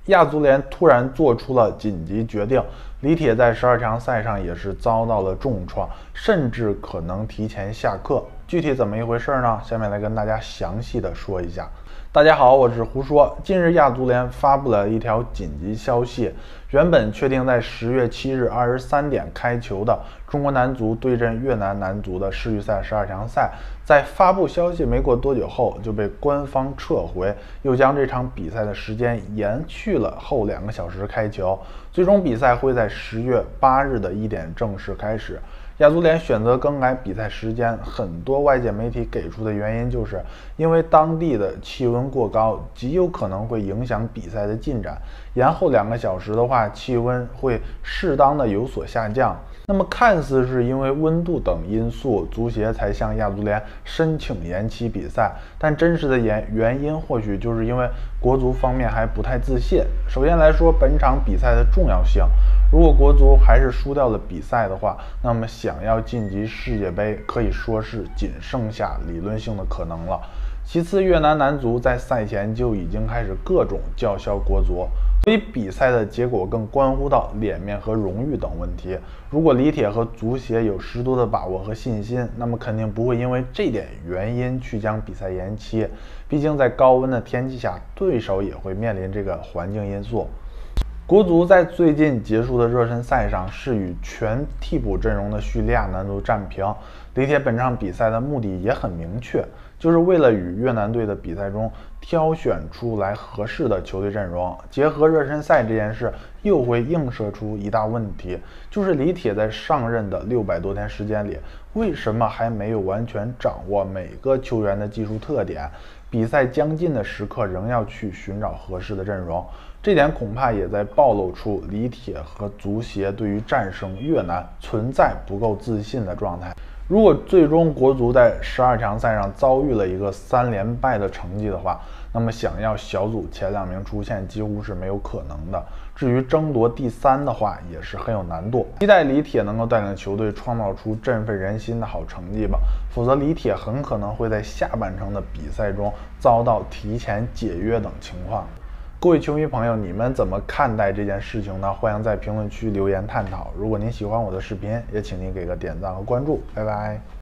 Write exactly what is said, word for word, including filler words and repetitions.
亚足联突然做出了紧急决定，李铁在十二强赛上也是遭到了重创，甚至可能提前下课。具体怎么一回事呢？下面来跟大家详细的说一下。大家好，我是胡说。近日，亚足联发布了一条紧急消息，原本确定在十月七日二十三点开球的中国男足对阵越南男足的世预赛十二强赛，在发布消息没过多久后就被官方撤回，又将这场比赛的时间延续了后两个小时开球，最终比赛会在十月八日的一点正式开始。亚足联选择更改比赛时间，很多外界媒体给出的原因就是因为当地的气温过高，极有可能会影响比赛的进展。延后两个小时的话，气温会适当的有所下降。那么看似是因为温度等因素，足协才向亚足联申请延期比赛，但真实的原原因或许就是因为国足方面还不太自信。首先来说，本场比赛的重要性，如果国足还是输掉了比赛的话，那么想要晋级世界杯可以说是仅剩下理论性的可能了。其次，越南男足在赛前就已经开始各种叫嚣国足，所以比赛的结果更关乎到脸面和荣誉等问题。如果李铁和足协有十足的把握和信心，那么肯定不会因为这点原因去将比赛延期。毕竟在高温的天气下，对手也会面临这个环境因素。国足在最近结束的热身赛上是与全替补阵容的叙利亚男足战平。李铁本场比赛的目的也很明确，就是为了与越南队的比赛中挑选出来合适的球队阵容。结合热身赛这件事，又会映射出一大问题，就是李铁在上任的六百多天时间里，为什么还没有完全掌握每个球员的技术特点？比赛将近的时刻，仍要去寻找合适的阵容。这点恐怕也在暴露出李铁和足协对于战胜越南存在不够自信的状态。如果最终国足在十二强赛上遭遇了一个三连败的成绩的话，那么想要小组前两名出线几乎是没有可能的。至于争夺第三的话，也是很有难度。期待李铁能够带领球队创造出振奋人心的好成绩吧，否则李铁很可能会在下半程的比赛中遭到提前解约等情况。各位球迷朋友，你们怎么看待这件事情呢？欢迎在评论区留言探讨。如果您喜欢我的视频，也请您给个点赞和关注。拜拜。